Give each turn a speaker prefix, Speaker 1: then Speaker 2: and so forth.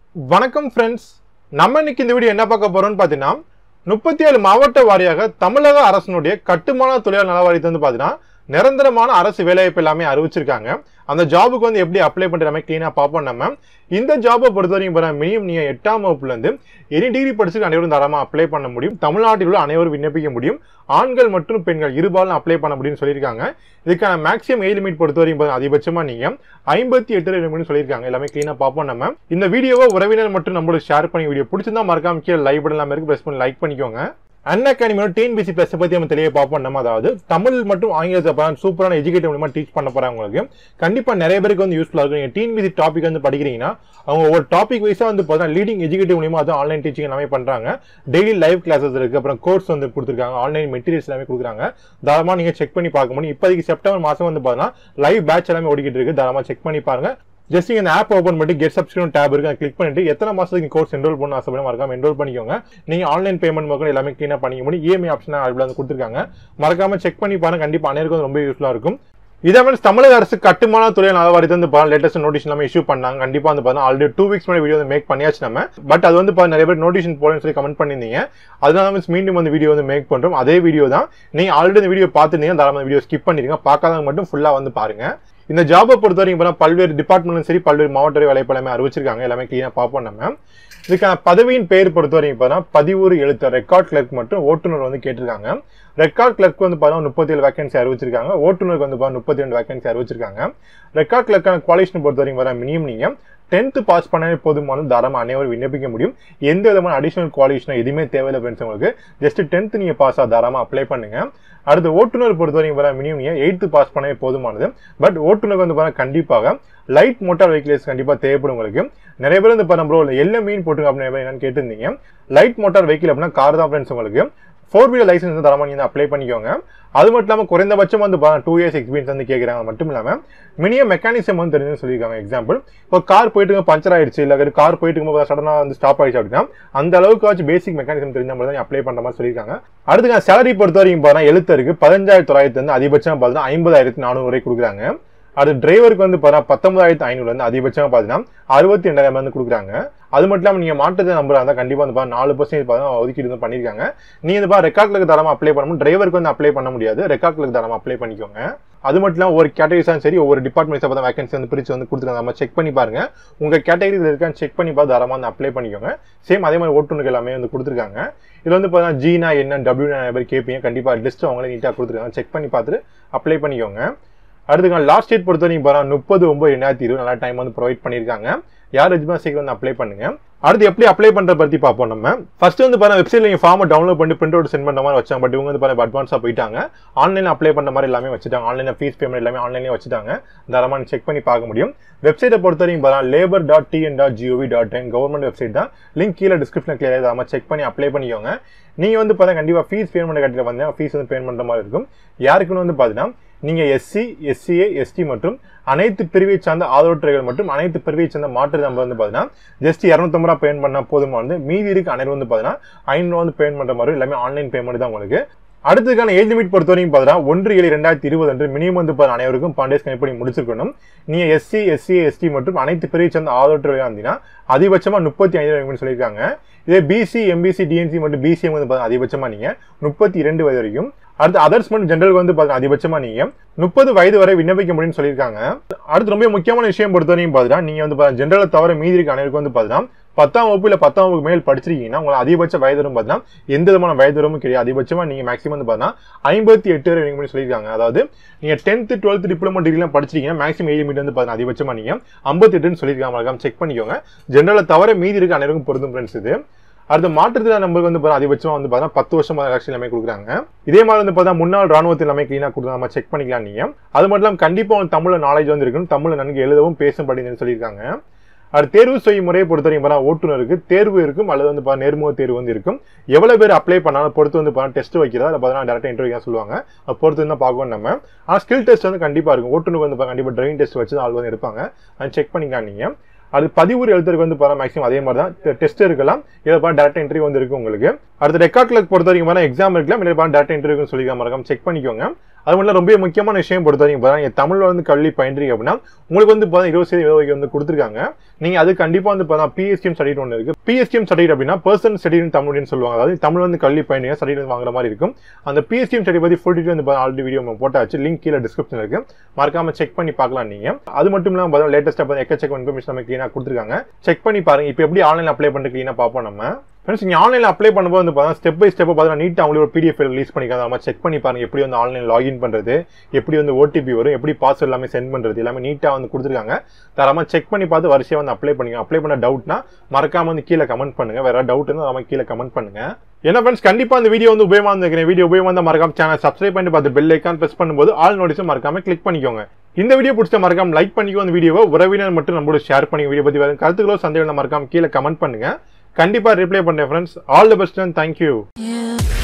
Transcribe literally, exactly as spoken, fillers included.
Speaker 1: வணக்கம் ஃப்ரெண்ட்ஸ், நம்ம இன்னைக்கு இந்த வீடியோ என்ன பார்க்க போறோம்னு பார்த்தீங்கன்னா முப்பத்தி ஏழு மாவட்ட வாரியாக தமிழக அரசினுடைய கட்டுமான தொழிலாளர் நல வாரியத்தை வந்து பார்த்தீங்கன்னா நிரந்தரமான அரசு வேலைவாய்ப்பு எல்லாமே அறிவிச்சிருக்காங்க. அந்த ஜாபுக்கு வந்து எப்படி அப்ளை பண்ணுற கிளீனாக பார்ப்போம். நம்ம இந்த ஜாபை பொறுத்த வரைக்கும் போகிற மினிமம் நீங்கள் எட்டாம் வகுப்புலேருந்து எனி டிகிரி படிச்சுட்டு அனைவரும் தாராளமாக அப்ளை பண்ண முடியும். தமிழ்நாட்டில் உள்ள அனைவரும் விண்ணப்பிக்க முடியும். ஆண்கள் மற்றும் பெண்கள் இருபாலும் அப்ளை பண்ண முடியும்னு சொல்லியிருக்காங்க. இதுக்கான மேக்ஸிமம் ஏஜ் லிமிட் பொறுத்த வரைக்கும் அதிகபட்சமாக நீங்கள் ஐம்பத்தி எட்டு நிமிடம் சொல்லியிருக்காங்க. எல்லாமே கிளீனாக பார்ப்போம். நம்ம இந்த வீடியோவை உறவினர் மற்றும் நம்மளோட ஷேர் பண்ணி வீடியோ பிடிச்சிருந்தா மறக்காம கீழே லைக் பட்டன் எல்லாமே இருக்கு, பிரஸ் பண்ணி லைக் பண்ணிக்கோங்க. அன்அகாடமியோட டிஎன்பிஎஸ்சி பத்தி நம்ம தெளிவாக பார்ப்போம். நம்ம அதாவது தமிழ் மற்றும் ஆங்கிலத்தை சூப்பரான எஜுகேட்டிவ் மூலமா டீச் பண்ண போறாங்க. உங்களுக்கு கண்டிப்பா நிறைய பேருக்கு வந்து யூஸ்ஃபுல்லா இருக்கும். நீங்க டிஎன்பிஎஸ்சி டாபிக் வந்து படிக்கிறீங்கன்னா அவங்க ஒரு டாபிக் வைஸா வந்து பார்த்தா லீடிங் எஜுகேட்டிவ் மூலமா அது ஆன்லைன் டீச்சிங் எல்லாமே பண்றாங்க. டெய்லி லைவ் கிளாஸஸ் இருக்கு, அப்புறம் கோர்ஸ் வந்து கொடுத்துருக்காங்க, ஆன்லைன் மெட்டீரியல்ஸ் எல்லாமே கொடுக்குறாங்க. தாராளமா நீங்க செக் பண்ணி பார்க்க முடியும். இப்போதைக்கு செப்டம்பர் மாசம் வந்து பார்த்தீங்கன்னா லைவ் பேட்ச் எல்லாமே ஓடிக்கிட்டு இருக்கு. தாராளமா செக் பண்ணி பாருங்க. ஜஸ்ட் இந்த ஆப் ஓப்பன் பண்ணி கெட் சப்ஸ்கிரிப்ஷன் டேப் இருக்கு, கிளிக் பண்ணிட்டு எத்தனை மாசத்துக்கு கோர்ஸ் என்ரோல் பண்ண ஆசைப்பட மறக்காம என்ரோல் பண்ணிக்கோங்க. நீங்க ஆன்லைன் பேமெண்ட் மக்கள் எல்லாமே கிளீனா பண்ணிக்க முடியும். இஎம்ஐ ஆப்ஷன் வந்து கொடுத்துருக்காங்க, மறக்காம செக் பண்ணி பாருங்க. கண்டிப்பா அனைவருக்கும் ரொம்ப யூஸ்ஃபுல்லா இருக்கும். இதே மாதிரி தமிழக அரசு கட்டுமான தொழில் நல வாரியத்தை வந்து லேட்டஸ்ட் நோட்டிஸ் எல்லாமே இஷ்யூ பண்ணாங்க. கண்டிப்பா வந்து பார்த்தா ஆல்ரெடி டூ வீக்ஸ் முன்னாடி வீடியோ வந்து மேக் பண்ணியாச்சு நம்ம. பட் அது வந்து நிறைய பேர் நோட்டிஃபிகேஷன் போலன்னு சொல்லி கமெண்ட் பண்ணிருந்தீங்க. அதனால மீண்டும் வந்து வீடியோ வந்து மேக் பண்றோம். அதே வீடியோ தான் நீங்க ஆல்ரெடி இந்த வீடியோ பார்த்துருந்தீங்க. தாராளமாக வீடியோ ஸ்கிப் பண்ணிருங்க, பார்க்காதவங்க மட்டும் ஃபுல்லா வந்து பாருங்க. இந்த ஜாபை பொறுத்த வரைக்கும் பல்வேறு டிபார்ட்மெண்ட்டும் சரி பல்வேறு மாவட்ட வேலைப்பு எல்லாமே அறிவிச்சிருக்காங்க. எல்லாமே கிளீனா பார்ப்போம். நம்ம இதுக்கான பதவியின் பெயர் பொறுத்த வரைக்கும் பார்த்தா பதிவுறு எழுத்தர், ரெக்கார்ட் கிளர்க் மற்றும் ஓட்டுநர் வந்து கேட்டிருக்காங்க. ரெக்கார்ட் கிளர்க் வந்து பார்த்தா முப்பத்தி ஏழு வேகன்சி அறிவிச்சிருக்காங்க. ஓட்டுநருக்கு வந்து பார்த்தா முப்பத்தி ரெண்டு வேகன்சி அறிவிச்சிருக்காங்க. ரெக்கார்ட் கிளர்க்கான குவாலிஃபிகேஷன் பொறுத்த வரைக்கும் பார்த்தா மினிமம் நீங்க டென்த் பாஸ் பண்ணவே போதுமான தாராளமாக அனைவரும் விண்ணப்பிக்க முடியும். எந்த விதமான அடிஷனல் குவாலிஃபிகேஷன் எதுவுமே தேவையில்லை ஃப்ரெண்ட்ஸ். உங்களுக்கு ஜஸ்ட் டென்த் நீங்க பாஸ் ஆ தாராளமாக அப்ளை பண்ணுங்க. அடுத்து ஓட்டுநர் பொறுத்த வரைக்கும் பார்த்தா மினிமம் நீங்க எயித்து பாஸ் பண்ணவே போதுமானது. பட் ஓட்டுநருக்கு வந்து பார்த்தா கண்டிப்பாக லைட் மோட்டார் வெஹிக்கிள்ஸ் கண்டிப்பா தேவைப்படும். உங்களுக்கு நிறைய பேர் வந்து பார்த்தா எல்ல மீன் போட்டுங்க அப்படின்னு என்னன்னு கேட்டிருந்தீங்க. லைட் மோட்டார் வெஹிக்கிள் அப்படின்னா கார் தான் ஃப்ரெண்ட்ஸ். உங்களுக்கு ஃபோர் வீலர் லைசன்ஸ் வந்து தரமா நீங்க அப்ளை பண்ணிக்கோங்க. அது மட்டும் இல்லாமல் குறைந்தபட்சம் வந்து டூ இயர்ஸ் எக்ஸ்பீரியன்ஸ் வந்து கேட்குறாங்க. மட்டும் இல்லாமல் மினிமம் மெக்கானிசம் வந்து தெரிஞ்சுன்னு சொல்லியிருக்காங்க. எக்ஸாம்பிள் இப்போ கார் போயிட்டு பஞ்சர் ஆயிடுச்சு, இல்லை கார் போயிட்டு சடனாக வந்து ஸ்டாப் ஆயிடுச்சு அப்படின்னா அந்த அளவுக்கு பேசிக் மெக்கானிசம் தெரிஞ்ச மாதிரி தான் அப்ளை பண்ற மாதிரி சொல்லியிருக்காங்க. அடுத்து சேலரி பொறுத்த வரைக்கும் பார்த்தா எழுத்தருக்கு பதினஞ்சாயிரத்தி தொள்ளாயிரத்தி வந்து அதிகபட்சம் பார்த்தீங்கன்னா ஐம்பதாயிரத்தி நானூறு வரை கொடுக்குறாங்க. அது டிரைவருக்கு வந்து பார்த்தா பத்தொன்பதாயிரத்தி ஐநூறு வந்து அதிகபட்சமா பார்த்தீங்கன்னா அறுபத்தி ரெண்டாயிரம் வந்து கொடுக்குறாங்க. அது மட்டும் இல்லாமல் நீங்க மாற்றத்தை நம்புறா இருந்தால் கண்டிப்பா வந்து நாலு பர்சன்ட் பார்த்தா ஒதுக்கீடு வந்து பண்ணிருக்காங்க. நீங்க இந்த ரெக்கார்ட்லுக்கு தரமா அப்ளை பண்ணணும். டிரைவருக்கு வந்து அப்ளை பண்ண முடியாது, ரெக்கார்ட்லுக்கு தரமா அப்ளை பண்ணிக்கோங்க. அது மட்டும் இல்லாமல் ஒவ்வொரு கேட்டகரிஸாலும் சரி ஒவ்வொரு டிபார்ட்மெண்ட்ஸ் பார்த்தா வேகன்சி வந்து பிரிச்சு வந்து கொடுத்துருக்காங்க. நம்ம செக் பண்ணி பாருங்க. உங்க கேட்டகரியில் இருக்கான்னு செக் பண்ணி பார்த்து தரமா வந்து அப்ளை பண்ணிக்கோங்க. சேம் அதே மாதிரி ஓட்டுநர்கள் எல்லாமே வந்து கொடுத்துருக்காங்க. இது வந்து பார்த்தீங்கன்னா ஜீனா என்ன டபிள்யூ பேர் கேட்பீங்க. கண்டிப்பா லிஸ்ட் அவங்களே நீட்டாக கொடுத்துருக்காங்க. செக் பண்ணி பார்த்துட்டு அப்ளை பண்ணிக்கோங்க. அடுத்து லாஸ்ட் டேட் பொறுத்த வரைக்கும் பார்த்தா முப்பது ஒன்பது ரெண்டாயிரத்தி இருபது நல்லா டைம் வந்து ப்ரொவைட் பண்ணியிருக்காங்க. யார் எஜுமா சீக்கிரம் வந்து அப்ளை பண்ணுங்க. அடுத்து எப்படி அப்ளை பண்ற பத்தி பார்ப்போம். நம்ம ஃபர்ஸ்ட் வந்து பாருங்க வெப்சைட்ல நீங்க ஃபார்ம் டவுன்லோட் பண்ணி பிரிண்ட் அவுட் சென்ட் பண்ற மாதிரி வச்சாங்க. பட் இவங்க வந்து பாருங்க அட்வான்ஸா போயிட்டாங்க. ஆன்லைன்ல அப்ளை பண்ற மாதிரி எல்லாமே வச்சுட்டாங்க. ஆன்லைன்ல ஃபீஸ் பேமெண்ட் எல்லாமே ஆன்லைன்லயே வச்சுட்டாங்க. தாராளமா செக் பண்ணி பார்க்க முடியும். வெப்சைட்டை பொறுத்த வரைக்கும் பாருங்க labour dot TN dot GOV dot in government website தான். லிங்க் கீழே டிஸ்கிரிப்ஷன் கிளியர் தாராளமா செக் பண்ணி அப்ளை பண்ணிக்கோங்க. நீங்க வந்து பாருங்க கண்டிப்பா ஃபீஸ் பேமெண்ட் கட்டில வந்து ஃபீஸ் வந்து பேமெண்ட் பண்ற மாதிரி இருக்கும். யாருக்குன்னு வந்து பாத்தீங்கன்னா நீங்க எஸ்சி எஸ்சிஏ எஸ்டி மற்றும் அனைத்து பிரிவை சார்ந்த ஆதரவற்றர்கள் மற்றும் அனைத்து பிரிவை சார்ந்த மாற்று நம்பர் வந்து பாத்தீங்கன்னா ஜஸ்ட் இருநூத்தி ரூபாய் பேமெண்ட் பண்ணா போதுமானது. மீதி இருக்கு அனைவரும் வந்து பாத்தீங்கன்னா ஐநூறு வந்து பேமெண்ட் பண்ற மாதிரி எல்லாமே ஆன்லைன் பேமெண்ட் தான் உங்களுக்கு. அடுத்ததுக்கான ஏஜ் லிமிட் பொறுத்த வரைக்கும் பார்த்தீங்கன்னா ஒன்று ஏழு ரெண்டாயிரத்தி இருபது அன்று மினிமம் வந்து அனைவருக்கும் பாண்டேஸ் கனெக்ட் பண்ணி முடிச்சிருக்கணும். நீங்க எஸ்சி எஸ்சி எஸ்டி மற்றும் அனைத்து பிரிவை சார்ந்த ஆதரவற்றர்கள் இருந்தீங்கன்னா அதிகபட்சமா முப்பத்தி ஐந்து சொல்லியிருக்காங்க. இதே பிசி எம்பிசி டிஎன்சி மற்றும் பிசிஎம் வந்து அதிகபட்சமா நீங்க முப்பத்தி இரண்டு வயது வரைக்கும். அடுத்து அதர்ஸ் மற்றும் ஜெனரல் வந்து பாத்தீங்கன்னா அதிகபட்சமா நீங்க முப்பது வயது வரை விண்ணப்பிக்க முடியும்னு சொல்லியிருக்காங்க. அடுத்து ரொம்ப முக்கியமான விஷயம் பொறுத்த வரைக்கும் பாத்தீங்கன்னா நீங்க வந்து ஜெனரலை தவிர மீதி இருக்க அனைவருக்கும் வந்து பாத்தீங்கன்னா பத்தாம் வகுப்பு இல்ல பத்தாம் வகுப்பு மேல் படிச்சிருக்கீங்கன்னா உங்களுக்கு அதிகபட்ச வயது வரும் பாத்தீங்கன்னா எந்த விதமான வயது வரமும் கிடையாது. அதிகபட்சமா நீங்க மேக்ஸிமம் வந்து பாத்தீங்கன்னா ஐம்பத்தி எட்டு வரை நீங்க சொல்லியிருக்காங்க. அதாவது நீங்க டென்த் டுவெல்த் டிப்ளமோ டிகிரி எல்லாம் படிச்சிருக்கீங்கன்னா மேக்ஸிமம் ஏஜ் லிமிட் வந்து பாத்தீங்கன்னா அதிகபட்சமா நீங்க ஐம்பத்தி எட்டுன்னு சொல்லியிருக்காங்க. செக் பண்ணிக்கோங்க. ஜெனரலை தவிர மீதி இருக்க அனைவருக்கும் பொருந்தும் ஃப்ரெண்ட்ஸ். இது அடுத்த மாற்றுத்திறன் நம்பருக்கு வந்து அதிகபட்சமா வந்து பாத்தீங்கன்னா பத்து வருஷம் எலெக்ஷன் எல்லாமே கொடுக்குறாங்க. இதே மாதிரி வந்து பார்த்தா முன்னாள் ராணுவத்தில் எல்லாமே கிளீனா கொடுத்து நம்ம செக் பண்ணிக்கலாம். நீங்க அது மட்டும் இல்லாமல் கண்டிப்பா உங்களுக்கு தமிழ்ல நாலேஜ் வந்து இருக்கணும். தமிழ்ல நன்கு எழுதவும் பேசும் படின்னு சொல்லியிருக்காங்க. அது தேர்வு செய்யும் முறையை பொறுத்த வரைக்கும் ஓட்டுநருக்கு தேர்வு இருக்கும் அல்லது வந்து நேர்முக தேர்வு வந்து இருக்கும். எவ்வளவு பேர் அப்ளை பண்ணாலும் பொறுத்து வந்து டெஸ்ட் வைக்கிறதா இல்லை பார்த்தீங்கன்னா டேரக்டா இன்டர்வியூ சொல்லுவாங்க. பொறுத்து தான் பார்க்கணும் நம்ம. ஆனால் ஸ்கில் டெஸ்ட் வந்து கண்டிப்பா இருக்கும். ஓட்டுநருக்கு வந்து கண்டிப்பா டிரைவிங் டெஸ்ட் வச்சு ஆள் வந்து எடுப்பாங்க. அதை செக் பண்ணிக்கலாம் நீங்க. அது பதிவுறு எழுத்துக்கு வந்து பாருங்க மேக்ஸிமம் அதே மாதிரி தான் டெஸ்ட் இருக்கலாம். இதை பாருங்க டேரக்டா இன்டர்வியூ வந்து இருக்கு உங்களுக்கு. அடுத்து ரெக்கார்ட் கிளர்க் பொறுத்த வரைக்கும் எக்ஸாம் இருக்கலாம். இல்லை பாருங்க டேரக்டா இன்டர்வியூ சொல்லிக்கலாம். மறக்காம செக் பண்ணிக்கோங்க. அது மட்டும் ரொம்ப முக்கியமான விஷயம் பொறுத்தவரைக்கும் பார்த்தீங்கன்னா தமிழ்ல வந்து கல்வி பயின்றீங்க அப்படின்னா உங்களுக்கு வந்து பார்த்தீங்கன்னா இருபது சதவீதம் வந்து கொடுத்துருக்காங்க. நீங்க அது கண்டிப்பா வந்து பார்த்தா பிஎஸ்டிஎம் சர்டிஃபிகேட் ஒன்று இருக்கு. பிஎஸ்டிஎம் சர்டிஃபிகேட் அப்படின்னா பர்சன் சர்டிஃபிகேட் தமிழ்னு சொல்லுவாங்க. அதாவது தமிழ் வந்து கல்வி பயின்றீங்க சர்டிஃபிகேட் வாங்குற மாதிரி இருக்கும். அந்த பிஎஸ்டிஎம் சர்டிஃபிகேட் பத்தி ஃபுல் டீடைல் வந்து ஆல்ரெடி வீடியோ போட்டாச்சு. லிங்க் கீழே டிஸ்கிரிப்ஷன்ல இருக்கு, மறக்காம செக் பண்ணி பார்க்கலாம். நீங்க அது மட்டும் இல்லாம பார்த்தா லேட்டஸ்டா பார்த்தா எக்கச்சக்க இன்ஃபர்மேஷன் நம்ம கிளீனா கொடுத்துருக்காங்க. செக் பண்ணி பாருங்க. இப்போ எப்படி ஆன்லைன் அப்ளை பண்ணிட்டு கிளீனா பார்ப்போம் நம்ம. ஃப்ரெண்ட்ஸ் நீங்க ஆன்லைன்ல அப்ளை பண்ணும்போது வந்து பார்த்தா ஸ்டெப் பை ஸ்டெப் பார்த்தீங்கன்னா நீட்டா அவங்களே ஒரு பிடிஎஃப் ரிலீஸ் பண்ணிக்காங்க. நம்ம செக் பண்ணி பாருங்க எப்படி வந்து ஆன்லைன் லாகின் பண்றது, எப்படி வந்து ஓடிபி வரும், எப்படி பாஸ்வேர்ட் எல்லாமே சென்ட் பண்றது எல்லாமே நீட்டா வந்து கொடுத்துருக்காங்க. தரமா செக் பண்ணி பார்த்து வரிசையா வந்து அப்ளை பண்ணிங்க. அப்ளை பண்ண டவுட்னா மறக்காம வந்து கீழே கமெண்ட் பண்ணுங்க. வேற டவுட் இருந்தா நம்ம கீழே கமெண்ட் பண்ணுங்க. ஏன்னா ஃப்ரெண்ட்ஸ் கண்டிப்பா இந்த வீடியோ வந்து உபயோகமா இருந்திருக்கேன். வீடியோ உபயோகமா இருந்தா மறக்காம சேனல் சப்ஸ்கிரைப் பண்ணி பார்த்து பெல் ஐக்கான் பிரஸ் பண்ணும்போது ஆல் நோட்டிஸும் மறக்காம கிளிக் பண்ணிக்கோங்க. இந்த வீடியோ பிடிச்ச மறக்காம லைக் பண்ணிக்கோ. இந்த வீடியோவை உறவினர் மட்டும் நம்மளோட ஷேர் பண்ணி வீடியோ பத்தி வேற கருத்துக்களோ சந்தேகம் மறக்காம கீழே கமெண்ட் பண்ணுங்க. கண்டிப்பா ரிப்ளை பண்றேன் friends. All the best and thank you.